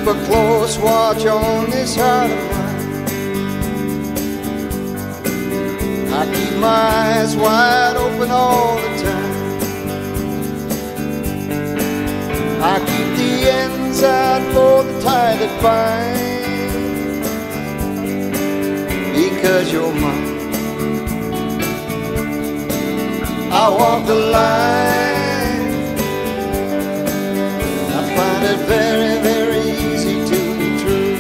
a close watch on this heart of mine. I keep my eyes wide open all the time. I keep the ends out for the tie that binds, because you're mine. I walk the line. I find it very, very easy to be true.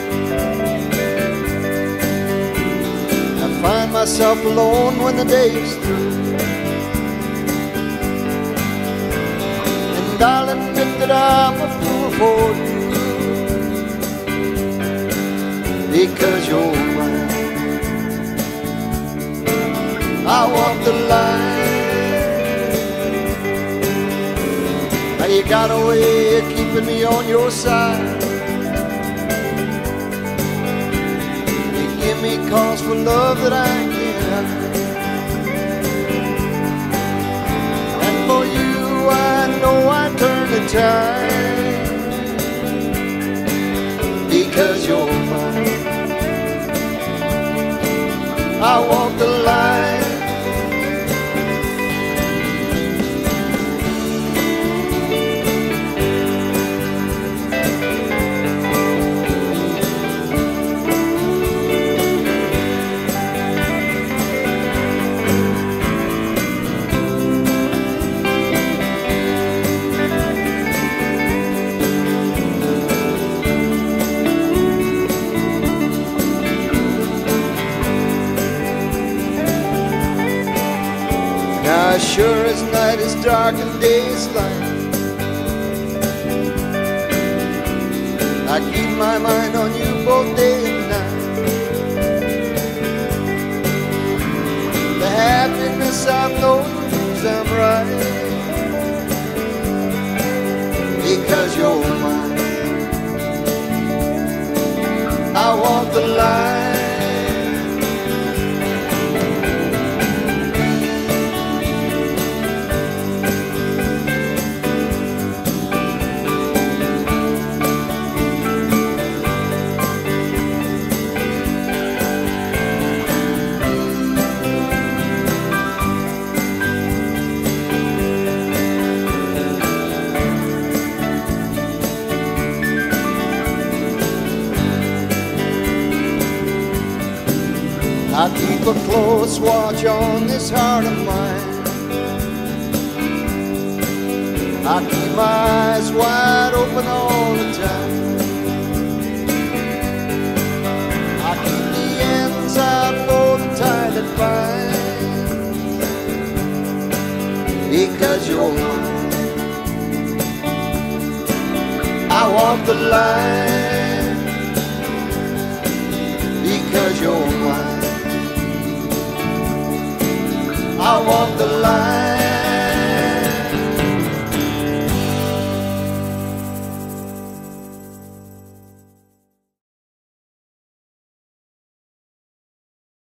I find myself alone when the day's through, and I'll admit that I'm a fool for you, because you're mine. I walk the line. Now you got a way of keeping me on your side. You give me cause for love that I can't hide, and for you I know I turn the tide, because you're mine. I walk the line. As sure as night is dark and day is light, I keep my mind on you both day and night. The happiness I've known proves I'm right, because you're mine. I walk the line. I keep a close watch on this heart of mine. I keep my eyes wide open all the time. I keep the ends out for the tie that binds, because you're mine. I walk the line, because you're mine. I walk the line.